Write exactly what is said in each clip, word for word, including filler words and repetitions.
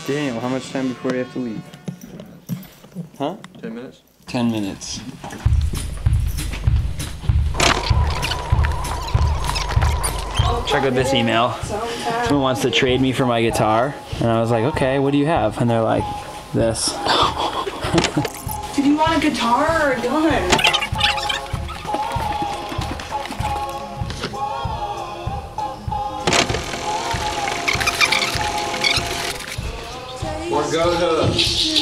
Daniel, how much time before you have to leave? Huh? Ten minutes? Ten minutes. Check out this email. Someone wants to trade me for my guitar. And I was like, okay, what do you have? And they're like, this. Did you want a guitar or a gun? Or go to...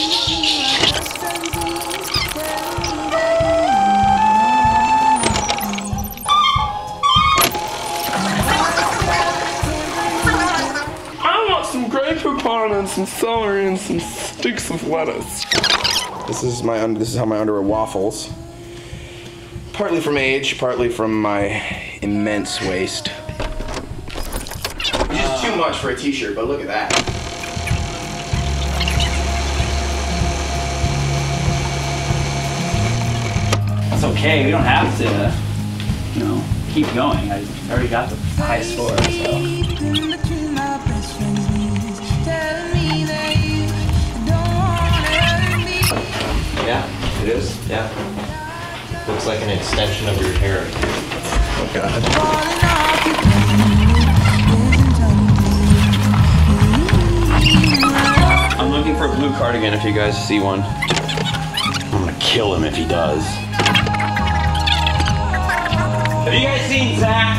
and some celery and some sticks of lettuce. This is my this is how my underwear waffles. Partly from age, partly from my immense waist. Which is too much for a t-shirt, but look at that. It's okay, we don't have to, you know, keep going. I already got the high score, so. Yeah, it is. Yeah. Looks like an extension of your hair. Oh God. I'm looking for a blue cardigan if you guys see one. I'm gonna kill him if he does. Have you guys seen Zach?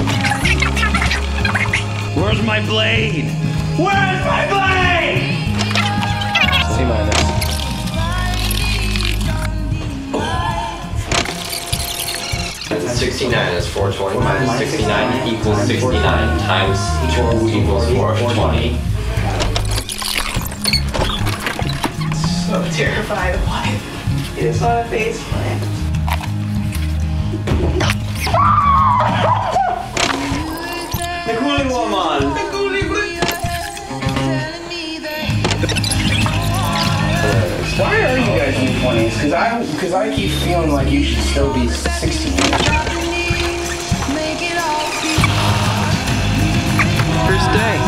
Where's my blade? Where's my blade? C minus. That's sixty-nine, that's four twenty minus sixty-nine equals sixty-nine times two equals four twenty. So terrified of life. He just saw a face plant. The cooling woman! The cooling woman! Why are you guys in your twenties? Because I, because I keep feeling like you should still be sixteen. First day.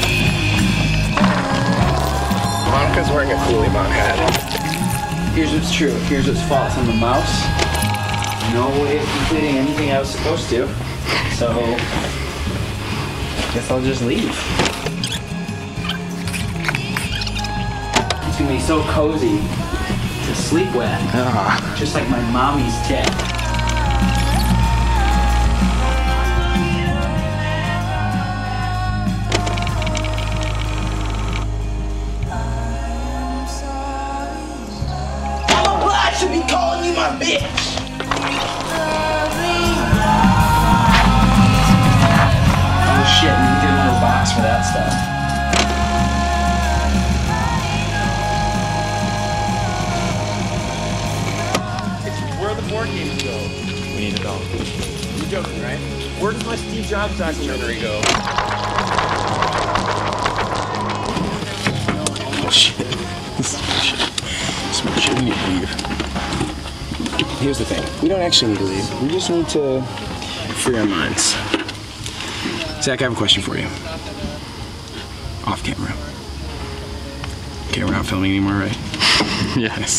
Monica's wearing a Coolie Mon hat. Here's what's true. Here's what's false. I'm a mouse. No way of completing anything I was supposed to. So, guess I'll just leave. It's gonna be so cozy to sleep with. Ah. Just like my mommy's tit. I'm obliged to be calling you my bitch! Oh shit, we did another box for that stuff. Where the board games go? We need to know. You're joking, right? Where does my Steve Jobs documentary go? Oh shit. This is bullshit. This bullshit. We need to leave. Here's the thing. We don't actually need to leave. We just need to free our minds. Zach, I have a question for you. Off camera. Okay, we're not filming anymore, right? Yes.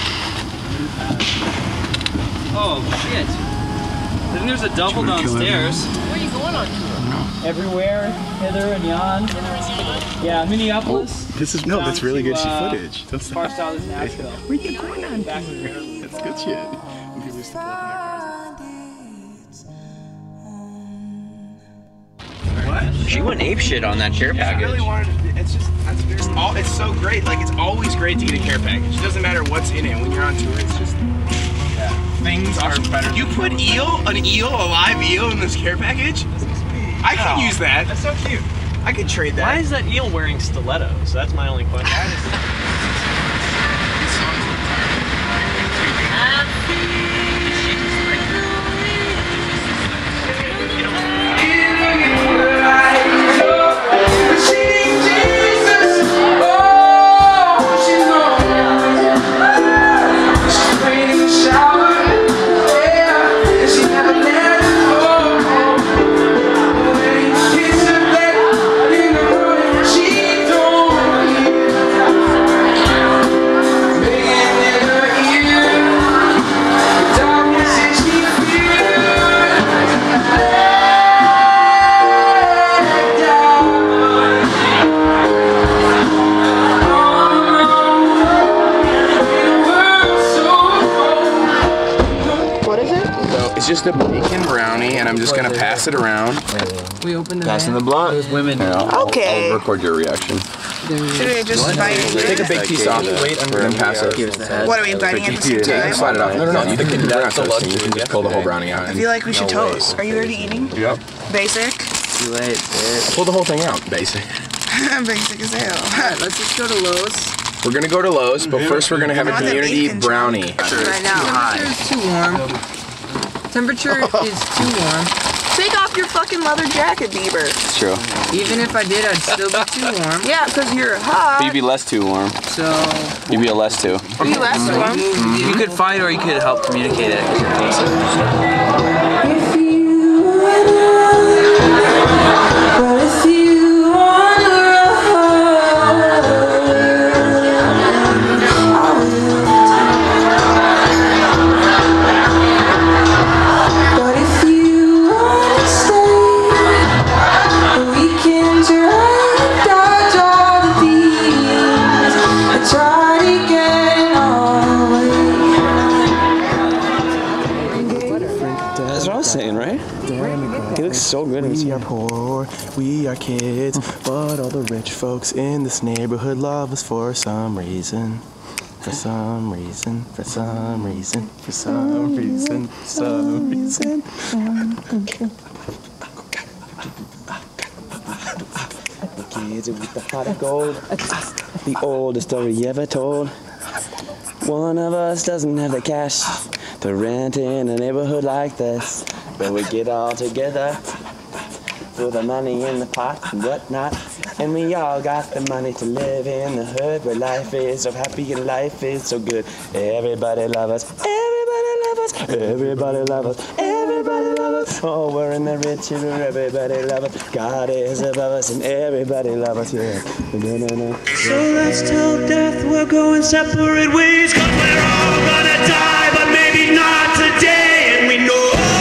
Oh shit. I think there's a double downstairs. Where are you going on tour? Everywhere, hither and yon. Yeah, Minneapolis. This is no, Down that's really to, good uh, footage. That's Far south is Nashville. Where you going on? Back in Maryland. That's good shit. When people used to pull up in their cars. She went apeshit on that care I package. really wanted to, it's just, that's, it's, all, it's so great. Like, it's always great to get a care package. It doesn't matter what's in it. When you're on tour, it's just, yeah, things are better. You put eel, an eel, a live eel in this care package? I can use that. That's so cute. I could trade that. Why is that eel wearing stilettos? That's my only question. She don't just a bacon brownie, and I'm just gonna pass it around. We opened the Passing the blunt. Those women. Here, I'll, Okay. I'll record your reaction. Should we just invite you? Take a big piece off, wait, and then pass it. What are we inviting at the same Yeah, time? slide it off. No, no, no. You can, we're not toasting. You can just pull the whole brownie out. I feel like we should toast. Are you already eating? Yep. Basic? Too late. Pull the whole thing out, basic. Basic as hell. Alright, let's just go to Lowe's. We're gonna go to Lowe's, but first we're gonna have a I want the community bacon brownie. Right now. Temperature is too warm. Temperature is too warm. Take off your fucking leather jacket, Bieber. It's true. Even if I did, I'd still be too warm. Yeah, because you're hot. You'd be less too warm. So You'd be a less too. You last one. You could fight or you could help communicate it. That's what I was saying, right? He looks so good. We are poor, we are kids, but all the rich folks in this neighborhood love us for some reason. For some reason, for some reason, for some reason, for some reason. The kids with the pot of gold, the oldest story ever told. One of us doesn't have the cash to rent in a neighborhood like this, but we get all together, throw the money in the pot and whatnot, and we all got the money to live in the hood where life is so happy and life is so good. Everybody love us, everybody love us, everybody love us, everybody love us. Oh, we're in the rich and everybody love us. God is above us and everybody love us, yeah. No, no, no. So let's tell death we're going separate ways, cause we're all gonna die, but maybe not today, and we know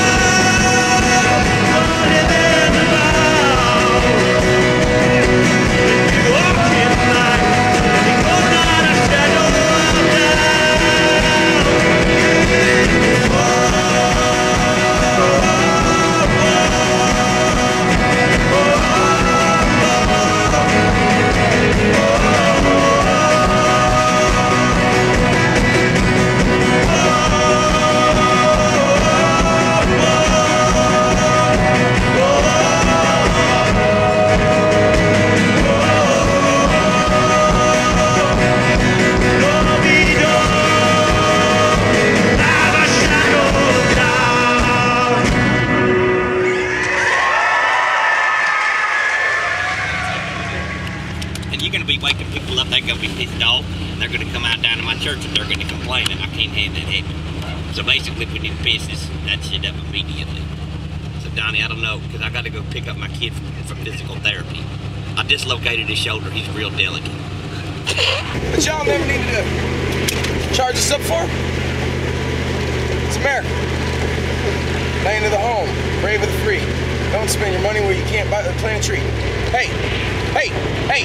waking people up, they're going to be pissed off, and they're going to come out down to my church and they're going to complain, and I can't have that happen. So basically, we need to piss this, that shit up immediately. So Donnie, I don't know, because I got to go pick up my kid from, from physical therapy. I dislocated his shoulder. He's real delicate. But y'all never needed to charge us up for? It's America. Land of the home, brave of the free. Don't spend your money where you can't buy, plant a tree. Hey, hey, hey.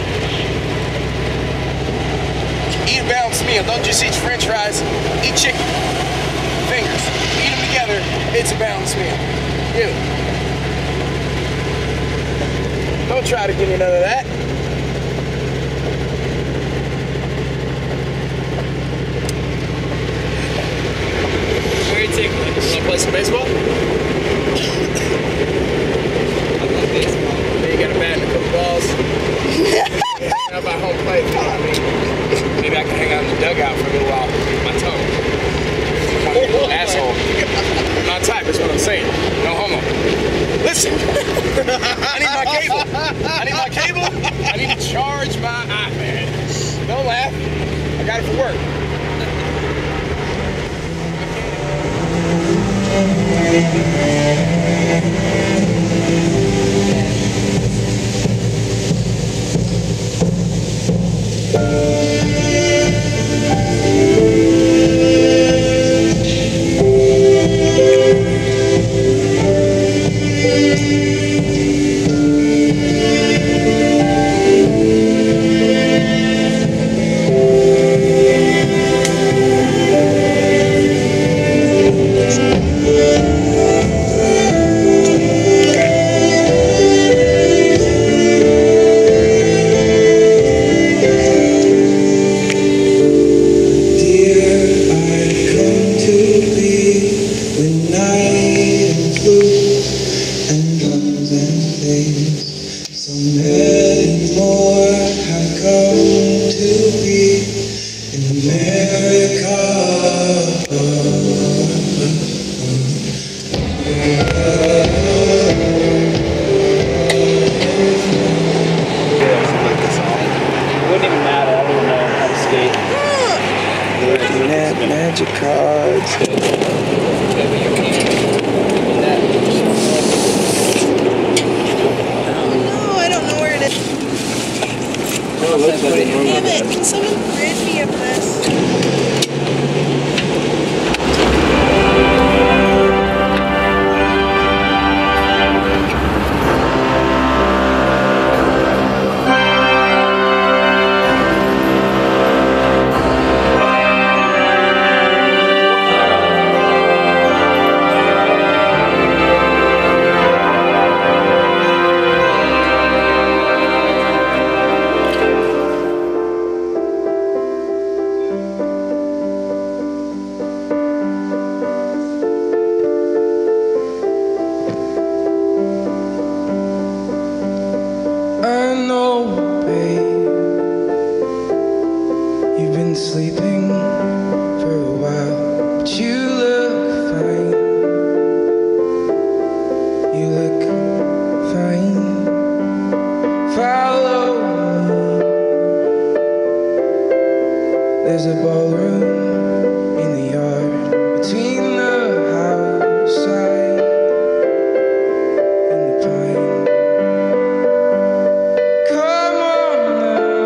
Eat a balanced meal. Don't just eat French fries. Eat chicken. Fingers. Eat them together. It's a balanced meal. You. Don't try to give me none of that. Where you take me? You wanna play some baseball? I love baseball. Then you got a bat and a couple balls. How about home plate? I mean, maybe I can hang out in the dugout for a little while. My tongue. I'm a little asshole. I'm not type, that's what I'm saying. No homo. Listen. I need my cable. I need my cable. I need to charge my iPad. Don't laugh. I got it for work. Yeah. Damn it, can someone bridge me up this? Sleeping for a while, but you look fine. You look fine. Follow me. There's a ballroom in the yard between the house side and the pine. Come on now.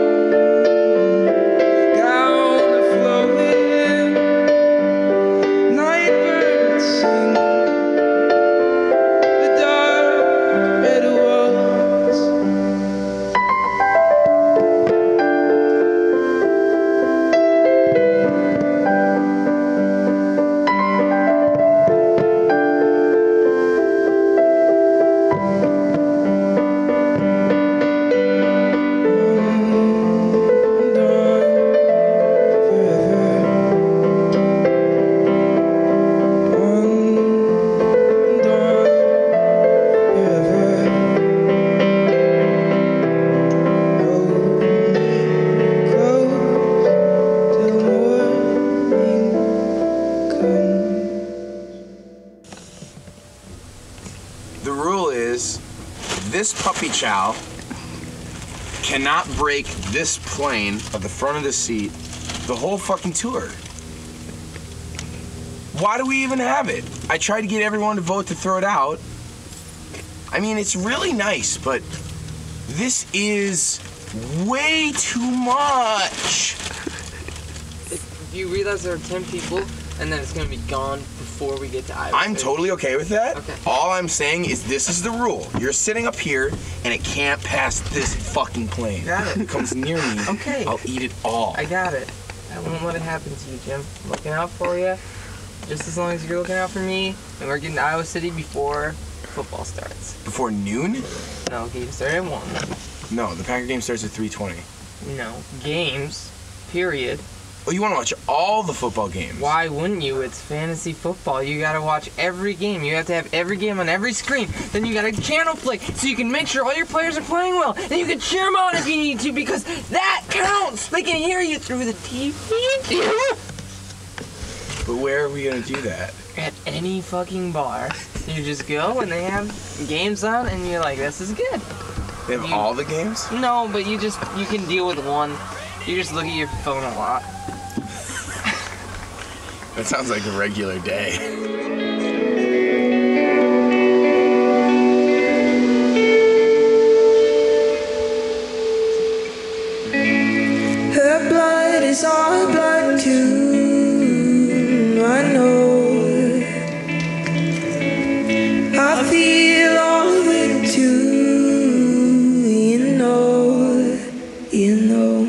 The rule is, this puppy chow cannot break this plane of the front of the seat the whole fucking tour. Why do we even have it? I tried to get everyone to vote to throw it out. I mean, it's really nice, but this is way too much. If you realize there are ten people, and then it's gonna be gone before we get to Iowa. I'm totally okay with that. Okay. All I'm saying is this is the rule. You're sitting up here, and it can't pass this fucking plane. Got it. If it comes near me, Okay. I'll eat it all. I got it. I won't let it happen to you, Jim. I'm looking out for you. Just as long as you're looking out for me, and we're getting to Iowa City before football starts. Before noon? No, games start at one. No, the Packer game starts at three twenty. No, games, period. Oh, you want to watch all the football games? Why wouldn't you? It's fantasy football. You gotta watch every game. You have to have every game on every screen. Then you got a channel flick so you can make sure all your players are playing well. And you can cheer them on if you need to because that counts. They can hear you through the T V. But where are we gonna do that? At any fucking bar. You just go and they have games on and you're like, this is good. They have You- all the games? No, but you just, you can deal with one. You just look at your phone a lot. That sounds like a regular day. Her blood is our blood too. I know. I feel all of it too. You know. You know.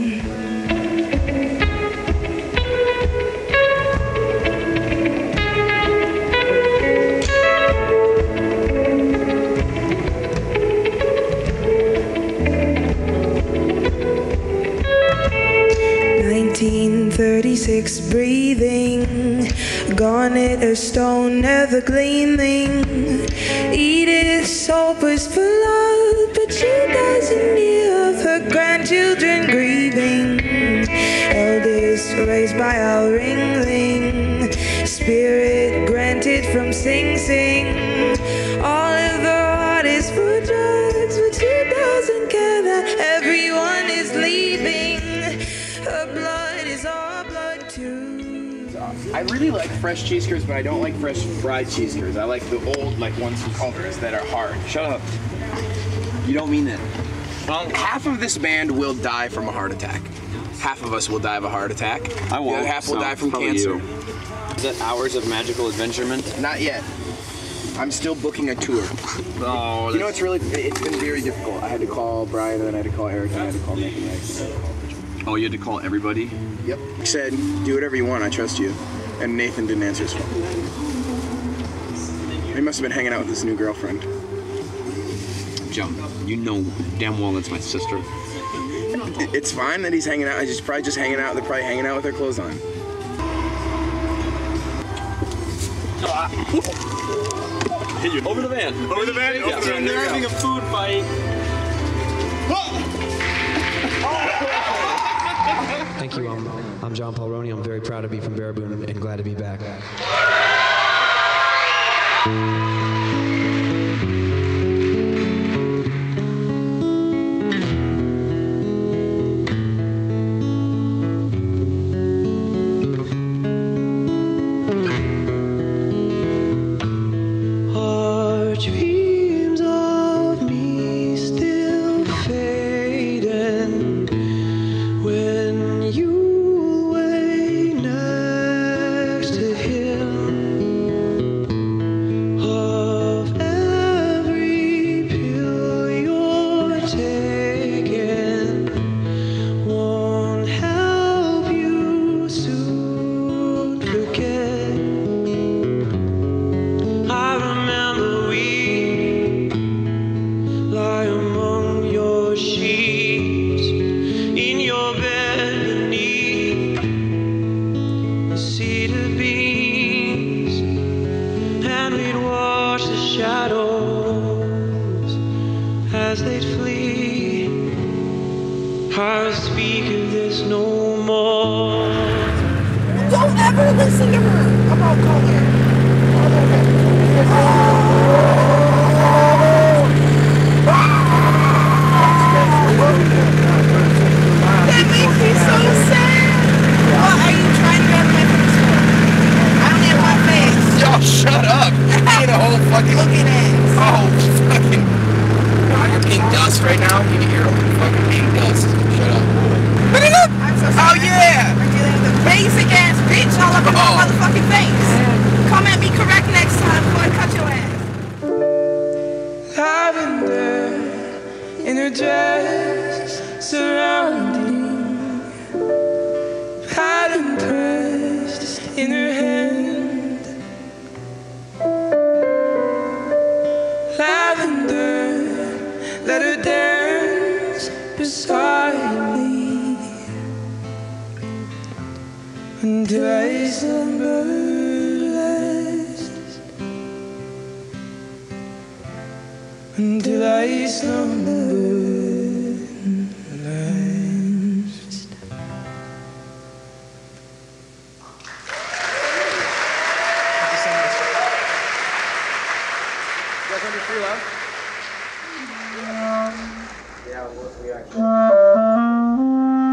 nineteen thirty-six breathing, garnet or stone never gleaming. Edith sobers for love, but she doesn't hear of her grandchildren grieving. Eldest raised by our ringling, spirit granted from Sing Sing. All of her heart is for drugs, but she doesn't care that everyone is leaving. Her blood is our blood too. I really like fresh cheese curds, but I don't like fresh fried cheese curds. I like the old, like ones from Culver's that are hard. Shut up. You don't mean that. Well, half of this band will die from a heart attack. Half of us will die of a heart attack. I won't. The other half will so die from probably cancer. you. Is that hours of magical adventurement? Not yet. I'm still booking a tour. Oh, you know, it's really, it's been very difficult. I had to call Brian, and then I had to call Eric, and I had to call Nick, and I had to call Richard. Oh, you had to call everybody? Yep. He said, do whatever you want, I trust you. And Nathan didn't answer his phone. He must have been hanging out with his new girlfriend. Joe, you know damn well that's my sister. It's fine that he's hanging out. He's probably just hanging out. They're probably hanging out with their clothes on. Over the van. Over the van? Yeah. Over the van. They're having a food fight. Thank you. I'm, I'm John Paul Roney. I'm very proud to be from Baraboo and, and glad to be back. Our dreams of me still fading when you lay next to him. Of every pill you're taking won't help you soon forget. I remember we lie among your sheets in your bed beneath the cedar beams, and we'd watch the shadows as they'd flee. I speak of this no more. Don't ever listen to her about color. That makes me so sad. What are you trying to grab my face for? I don't have my face. Yo, shut up! You're being a whole fucking... Looking ass. Oh, fucking... God, you're being dust right now. You can hear fucking being dust. Shut up. I'm so sorry. Oh, yeah! I'm dealing with a basic ass bitch all up in my Oh. motherfucking face. Come at me correct next time before I cut your ass. Lavender in her dress, surrounding, pattern pressed in her hand. Lavender, let her dance beside me until I slumber. Until I slumber last. Thank you so much. You guys want to do free love? Yeah, we actually.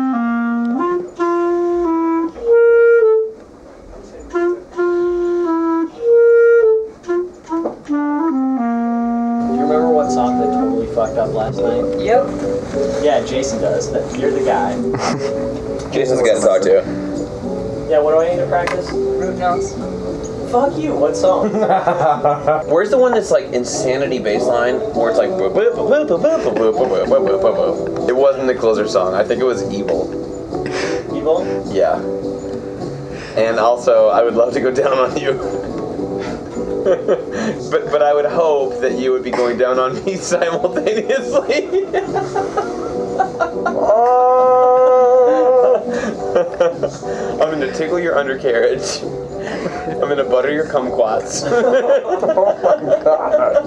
You remember what song that totally fucked up last night? Yep. Yeah, Jason does. That you're the guy. Jason's got to talk to. Yeah, what do I need to practice? Root nose. Fuck you. What song? Where's the one that's like insanity baseline where it's like boop, boop, boop, boop, boop, boop, boop, boop, boop, boop, boop, boop. It wasn't the closer song. I think it was Evil. Evil? Yeah. And also, I would love to go down on you. but but I would hope that you would be going down on me simultaneously. I'm gonna tickle your undercarriage. I'm gonna butter your kumquats. Oh my god.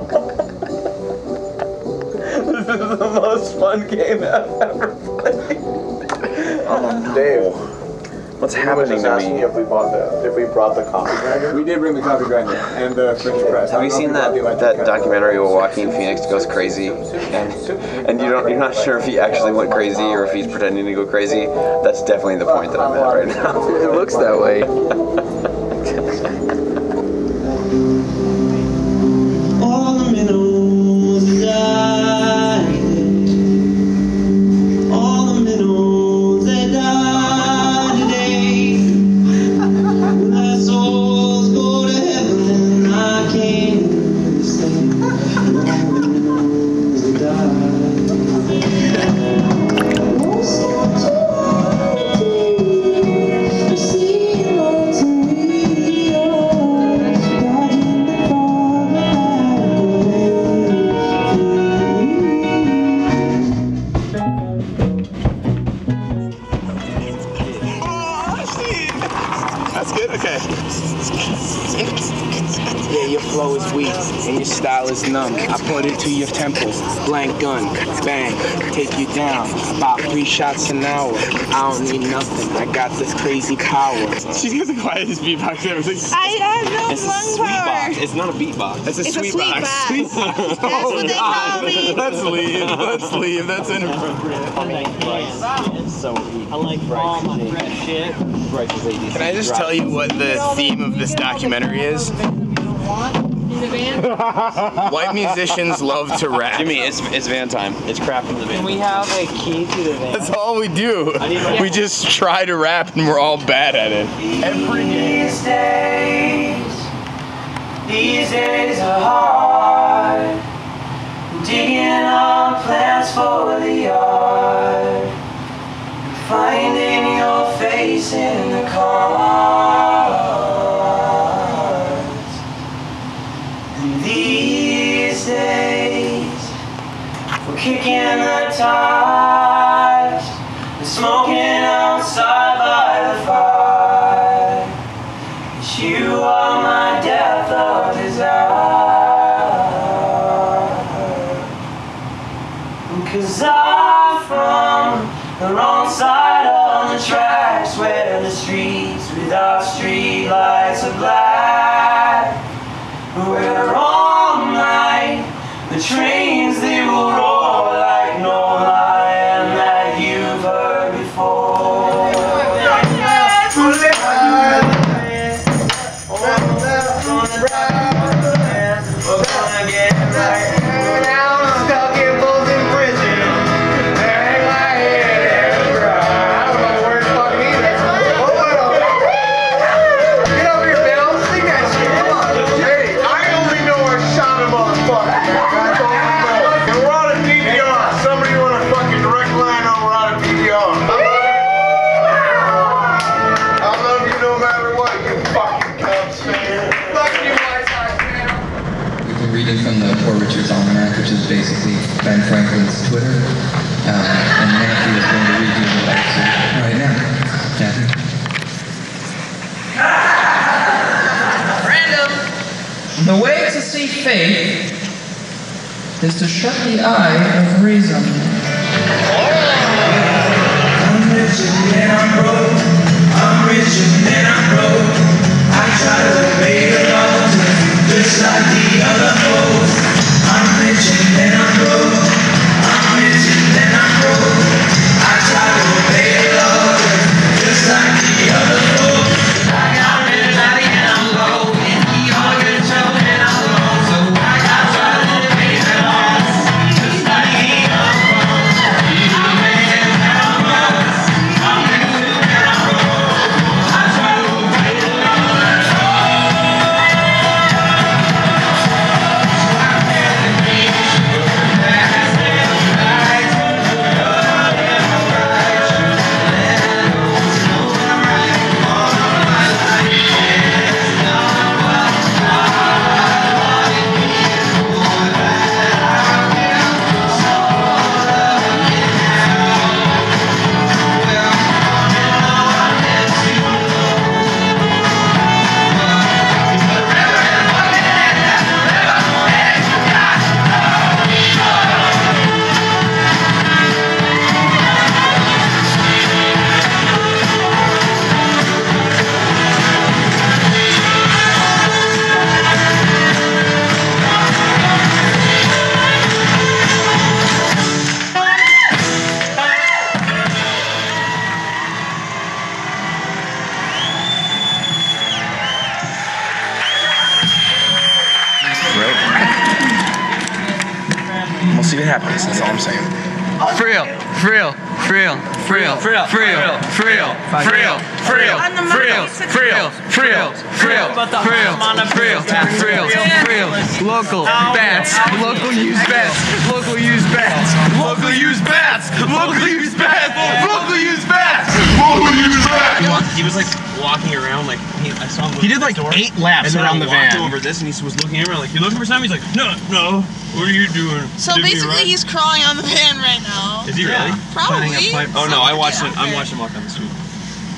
This is the most fun game I've ever played. Oh, Dave. What's happening to me? If we bought the, if we brought the coffee grinder. We did bring the coffee grinder and the French press. Have you seen that that documentary where Joaquin Phoenix goes crazy, and and you don't you're not sure if he actually went crazy or if he's pretending to go crazy? That's definitely the point that I'm at right now. It looks that way. All the minnows died. style is numb. I put it to your temple. Blank gun, bang, take you down. About three shots an hour. I don't need nothing. I got this crazy power. She's got the quietest beatbox ever. I have no It's a lung sweet power. box. It's not a beat box. It's a It's a sweet sweet box. box. Sweet box. That's what they call me. Let's leave. Let's leave. That's inappropriate. I like rice. It's so easy. I like all my fresh shit. Rice is easy. Can I just tell you what the theme of this documentary is? White musicians love to rap. Jimmy, it's, it's van time. It's crap in the van. Can we have a key to the van? That's all we do. We just try to rap and we're all bad at it. Every day. These days, these days are hard. Digging up plants for the yard. Finding your face in the cards. And these days, we're kicking the tires and smoking outside by the fire. 'Cause you are my depth of desire. 'Cause I'm from the wrong side of the tracks, where the streets without street lights are black, where all night the trains they will roar like no lion that you've heard before. We're gonna get right. Now I'm stuck in Bolton prison. Hang my head and cry. I don't know the words fucking either. Get over here, Bill. Sing that shit. Come on. Hey, I only know I shot a motherfucker. That's all I know. And we're on a D V R. Somebody want a fucking direct line on we're on a D V R. I love you no matter what, you fucking cubs fan. Fuck you, White Sox fan. We've been reading from the Poor Richard's Almanac, which is basically Ben Franklin's Twitter. Uh, and Nancy is going to read you the letter right now. Kathy. Random. The way to see faith is to shut the eye of reason. I'm rich and then I'm broke. I'm rich and then I'm broke. I try to make it all just like the other hoes. I'm rich and then I'm broke. I'm rich and then I'm broke. I try to make it all just like the other hoes. I got rich body and I'm low. And he all good trouble and I'm low. So I got try to make it all just like the other hoes. I'm rich and then I'm broke. I'm rich and then I'm broke. I try to make it all. We'll see what happens. That's all I'm saying. For real, for real, for real, for real, for real, for real, for real, for real, for real, for real, for real, for real, for real, for real, for real, for real, for real. Local bats, local used bats, local used bats, local used bats, local used bats, local used bats, local used bats. He was like walking around, like he, I saw him. He did like eight laps around the van. Over this, and he was looking around, like, you looking for something? He's like, no, no. What are you doing? So Give me a basically, ride." he's crawling on the van right now. Is he really? Probably. Oh no, I watched Yeah, him. I'm okay. watching him walk down the street. Ooh, what a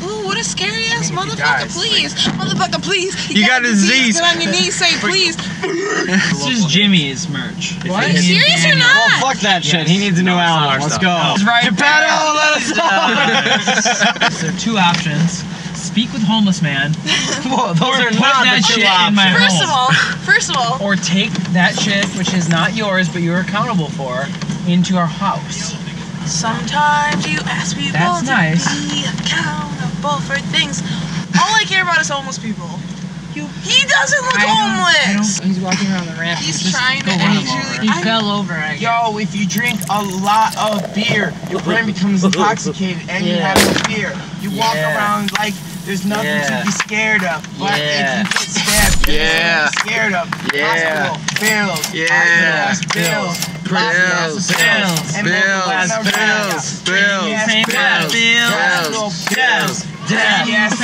scary ass motherfucker, please. Motherfucker, please. You got a disease. Get on your knees, say please. This is Jimmy's merch. What? Are you serious or not? Well, fuck that shit. He needs a new album. Let's go. Right. Geppetto, let us know. So two options. Speak with homeless man. Whoa, those or are put not that the two shit in my First home. of all, first of all. Or take that shit, which is not yours, but you're accountable for, into our house. Sometimes you ask people That's to nice. be accountable for things. All I care about is homeless people. You, he doesn't look I don't- I homeless. don't- he's walking around the ramp. He's Just trying to go run him actually. over. He I- fell over, I guess. Yo, if you drink a lot of beer, your brain becomes intoxicated and you Yeah. have no fear. You walk Yeah. around like there's nothing Yeah. to be scared of. But Yeah. if you get stabbed, there's Yeah. nothing to be scared of. Yeah. Hospital, bills, Yeah. hospital, bills, Bills. bills, bills, and Bills. bills, Bills. bills, Bills. bills, Bills. bills, Bills.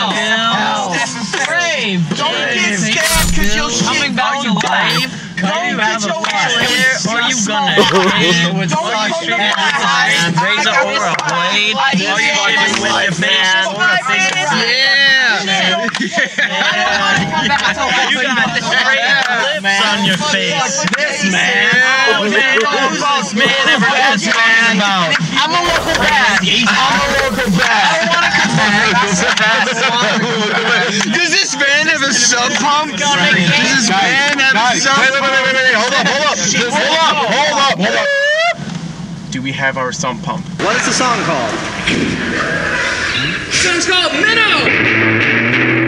Brave. Don't get scared because you'll shit Coming back on to you. life. Don't get your ass Here, or you gonna with suction and razor or a blade, or you gonna do with your man or a finger. Yeah. You got the straight lips on your face. This man, oh man, who's this man ever asked man about? I'm a local bat. I'm a local bat. I wanna come back. Does this van have a sub pump? Does this van have a sub pump? Wait, wait, wait, wait, hold up, hold up, hold up, hold up, hold up. Do we have our sump pump? What is the song called? The song's called Minnow.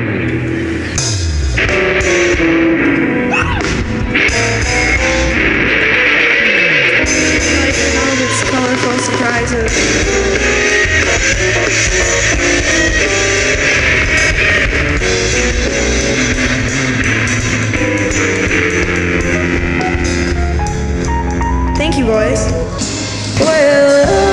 All of its colorful surprises. Thank you, boys. Well,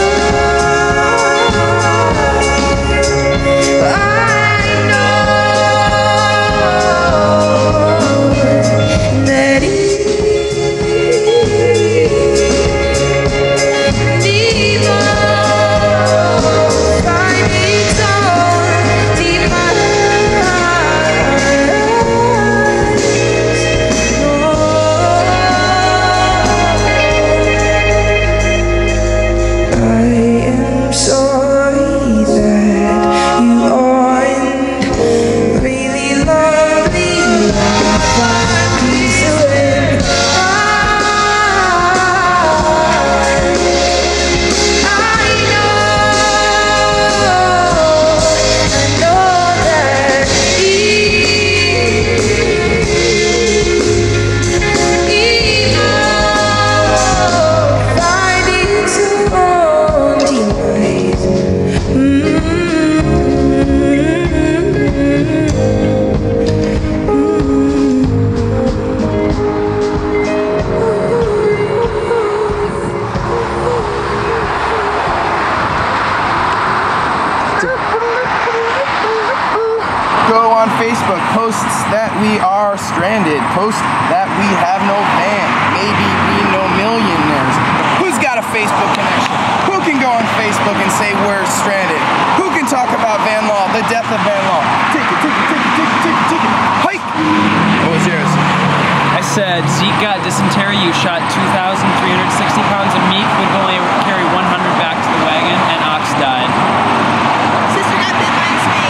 Facebook posts that we are stranded, post that we have no van, maybe we know millionaires. Who's got a Facebook connection? Who can go on Facebook and say we're stranded? Who can talk about van law, the death of van law? Ticket, ticket, ticket, ticket, ticket, ticket. Hike! What was yours? I said Zeke got dysentery, you shot two thousand three hundred sixty pounds of meat, would only carry one hundred back to the wagon, and Ox died. Sister got bit by a snake.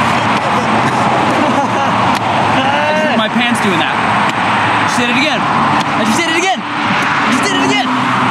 My pants doing that. I just did it again. I just did it again. I just did it again.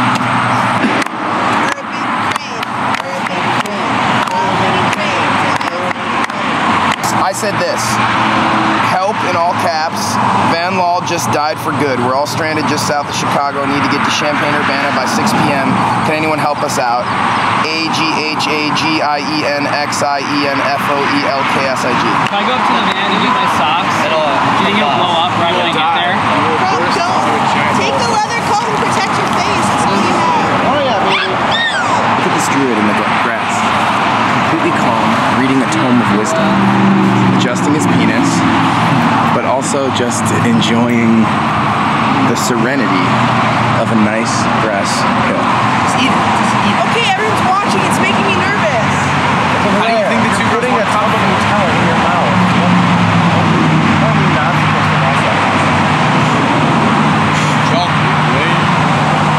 I said this. Help in all caps. Van law just died for good. We're all stranded just south of Chicago. Need to get to Champaign-Urbana by six p m Can anyone help us out? A G H A G I E N X I E N F O E L K S I G. If I go up to the van and get my socks, it'll, do you think it'll blow up right when I get there? Bro, don't. Take the leather coat and protect your face. That's all you have. Oh yeah, baby. Look at this druid in the grass. Completely calm, reading a tome of wisdom. Adjusting his penis, but also just enjoying the serenity of a nice grass hill. Just eat it. Just eat it. Okay, everyone's watching. It's making me nervous. How do you think that you're putting a top of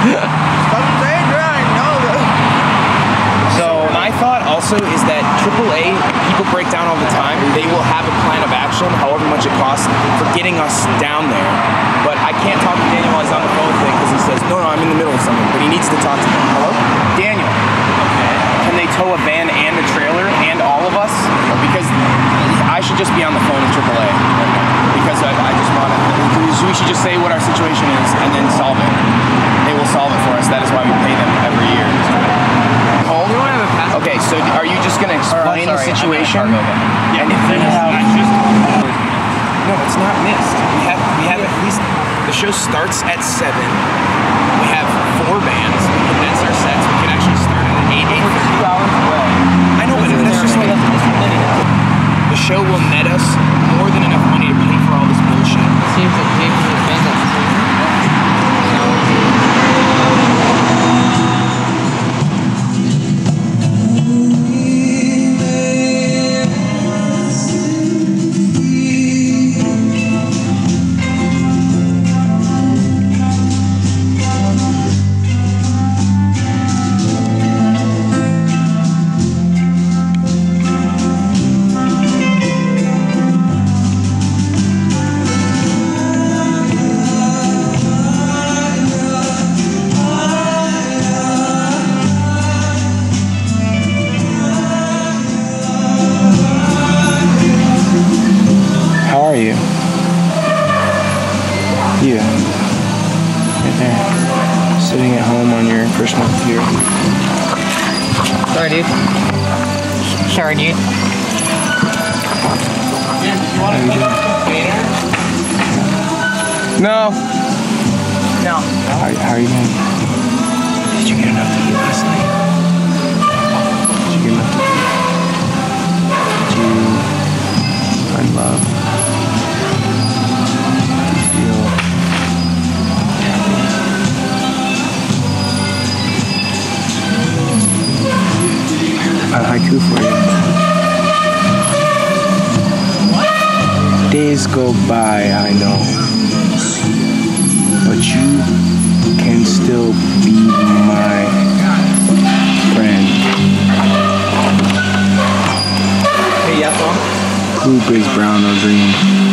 So my thought also is that triple A, people break down all the time. They will have a plan of action, however much it costs, for getting us down there. But I can't talk to Daniel while he's on the phone with him because he says, no, no, I'm in the middle of something. But he needs to talk to him. Hello? Daniel. Can they tow a van and a trailer and all of us? Because I should just be on the phone with triple A right now. Because I, I just want to, we should just say what our situation is and then solve it. They will solve it for us. That is why we pay them every year. Hold. Okay, so are you just going to explain the situation? And if they have... No, it's not missed. We have, we have at least... The show starts at seven. We have four bands. We condense our sets. We can actually start at eight. eight We're two hours away. I know, but that's just like... The show will net us more than enough money to pay for all this bullshit. It seems like pay for the band that's Sorry, dude. Sorry, dude. No. No. How, how are you doing? Did you get enough to eat last night? Did you get enough to eat? Did you find love? Did you feel a haiku for you. Days go by, I know, but you can still be my friend. Hey, yes, Mom? Blue, grays, brown, or green.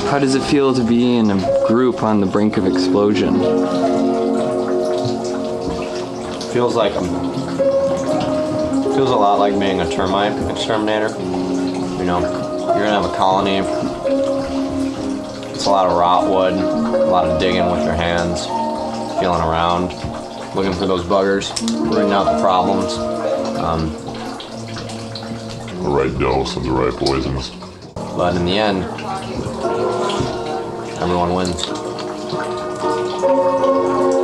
How does it feel to be in a group on the brink of explosion? Feels like feels a lot like being a termite exterminator. You know, you're gonna have a colony. It's a lot of rot wood, a lot of digging with your hands, feeling around, looking for those buggers, rooting out the problems. Um, the right dose of the right poisons. But in the end, everyone wins.